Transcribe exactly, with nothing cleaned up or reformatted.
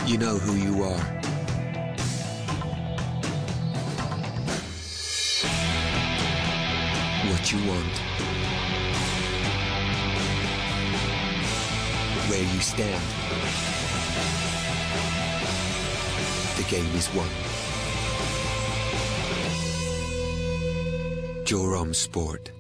You know who you are. What you want. Where you stand. The game is won. Jorom Sport.